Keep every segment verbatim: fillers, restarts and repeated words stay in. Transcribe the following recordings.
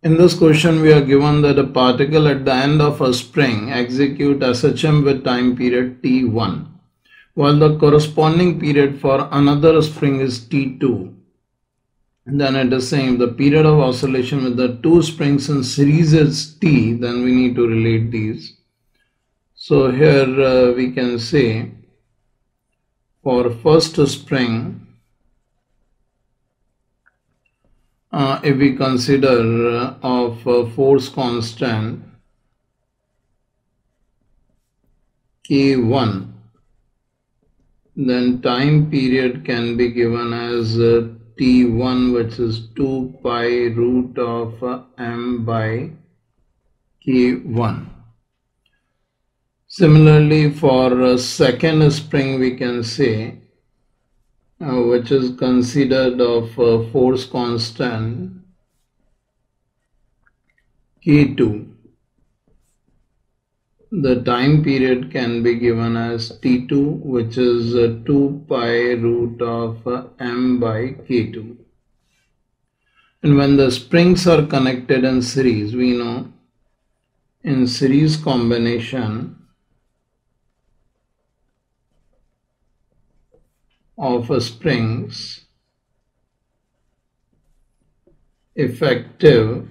In this question, we are given that a particle at the end of a spring execute S H M with time period T one, while the corresponding period for another spring is T two. Then it is saying the period of oscillation with the two springs in series is T, then we need to relate these. So here uh, we can say for first spring, uh, if we consider uh, of uh, force constant K one, then time period can be given as uh, T one, which is two pi root of uh, m by K one. Similarly, for a second spring, we can say, uh, which is considered of uh, force constant K two. The time period can be given as T two, which is uh, two pi root of uh, m by K two. And when the springs are connected in series, we know in series combination of uh, springs, effective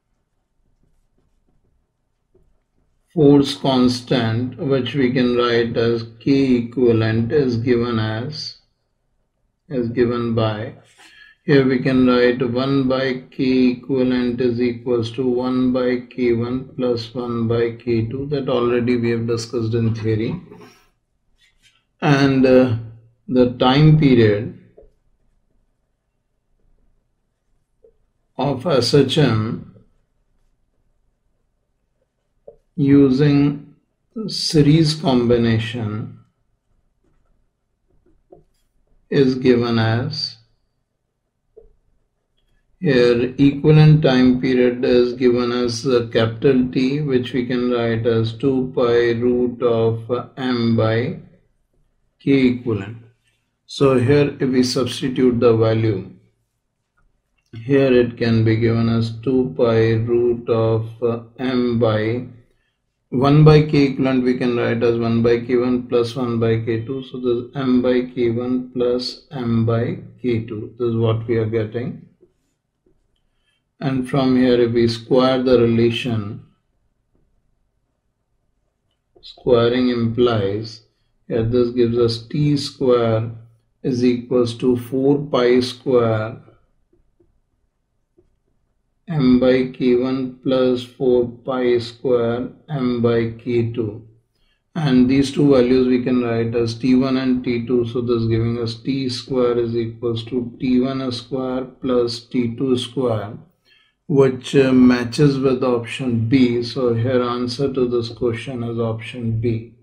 force constant, which we can write as K equivalent, is given as is given by, here we can write one by K equivalent is equals to one by K one plus one by K two, that already we have discussed in theory. And uh, the time period of S H M using series combination is given as, here equivalent time period is given as uh, capital T, which we can write as two pi root of uh, m by K equivalent. So here if we substitute the value, here it can be given as two pi root of uh, m by one by K equivalent we can write as one by K one plus one by K two. So this is m by K one plus m by K two. This is what we are getting. And from here if we square the relation, squaring implies, here this gives us T square is equals to four pi square m by K one plus four pi square m by K two, and these two values we can write as T one and T two. So this is giving us T square is equals to T one square plus T two square, which uh, matches with option B. So here answer to this question is option B.